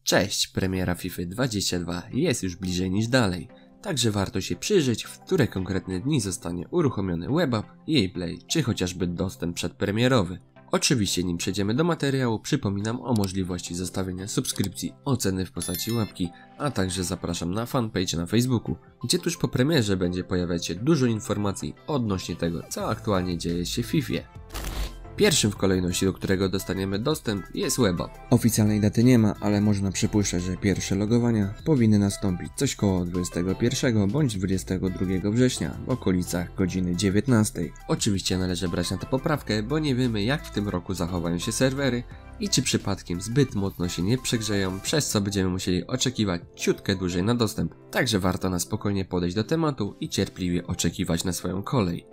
Cześć, premiera FIFA 22 jest już bliżej niż dalej, także warto się przyjrzeć, w które konkretne dni zostanie uruchomiony WebApp, EA Play czy chociażby dostęp przedpremierowy. Oczywiście nim przejdziemy do materiału, przypominam o możliwości zostawienia subskrypcji, oceny w postaci łapki, a także zapraszam na fanpage na Facebooku, gdzie tuż po premierze będzie pojawiać się dużo informacji odnośnie tego, co aktualnie dzieje się w FIFA. Pierwszym w kolejności, do którego dostaniemy dostęp, jest WebApp. Oficjalnej daty nie ma, ale można przypuszczać, że pierwsze logowania powinny nastąpić coś koło 21 bądź 22 września w okolicach godziny 19. Oczywiście należy brać na to poprawkę, bo nie wiemy, jak w tym roku zachowają się serwery i czy przypadkiem zbyt mocno się nie przegrzeją, przez co będziemy musieli oczekiwać ciutkę dłużej na dostęp. Także warto na spokojnie podejść do tematu i cierpliwie oczekiwać na swoją kolej.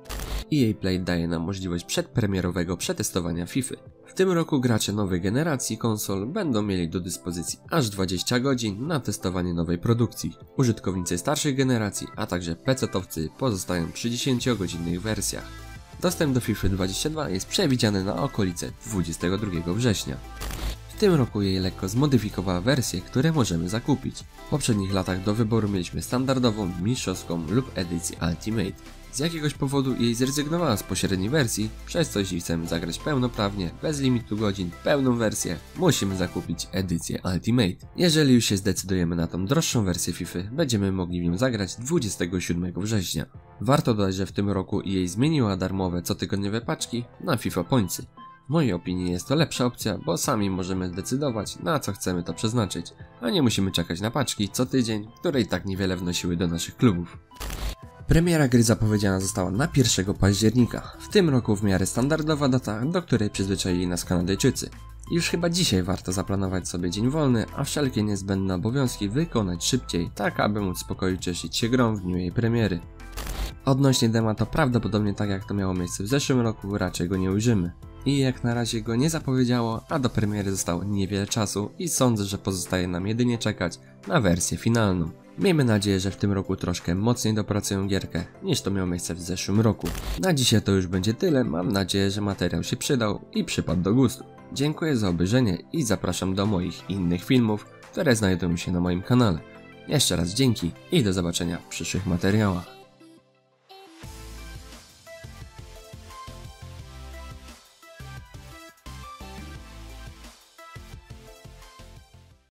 EA Play daje nam możliwość przedpremierowego przetestowania FIFA. W tym roku gracze nowej generacji konsol będą mieli do dyspozycji aż 20 godzin na testowanie nowej produkcji. Użytkownicy starszej generacji, a także PC-towcy pozostają przy 10-godzinnych wersjach. Dostęp do FIFA 22 jest przewidziany na okolice 22 września. W tym roku jej lekko zmodyfikowała wersje, które możemy zakupić. W poprzednich latach do wyboru mieliśmy standardową, mistrzowską lub edycję Ultimate. Z jakiegoś powodu jej zrezygnowała z pośredniej wersji, przez co jeśli chcemy zagrać pełnoprawnie, bez limitu godzin, pełną wersję, musimy zakupić edycję Ultimate. Jeżeli już się zdecydujemy na tą droższą wersję FIFA, będziemy mogli w nią zagrać 27 września. Warto dodać, że w tym roku EA zmieniła darmowe cotygodniowe paczki na FIFA Pointsy. W mojej opinii jest to lepsza opcja, bo sami możemy zdecydować, na co chcemy to przeznaczyć, a nie musimy czekać na paczki co tydzień, które i tak niewiele wnosiły do naszych klubów. Premiera gry zapowiedziana została na 1 października, w tym roku w miarę standardowa data, do której przyzwyczaili nas Kanadyjczycy. Już chyba dzisiaj warto zaplanować sobie dzień wolny, a wszelkie niezbędne obowiązki wykonać szybciej, tak aby móc spokojnie cieszyć się grą w dniu jej premiery. Odnośnie dema to prawdopodobnie tak jak to miało miejsce w zeszłym roku, raczej go nie ujrzymy. I jak na razie go nie zapowiedziało, a do premiery zostało niewiele czasu i sądzę, że pozostaje nam jedynie czekać na wersję finalną. Miejmy nadzieję, że w tym roku troszkę mocniej dopracują gierkę, niż to miało miejsce w zeszłym roku. Na dzisiaj to już będzie tyle, mam nadzieję, że materiał się przydał i przypadł do gustu. Dziękuję za obejrzenie i zapraszam do moich innych filmów, które znajdują się na moim kanale. Jeszcze raz dzięki i do zobaczenia w przyszłych materiałach.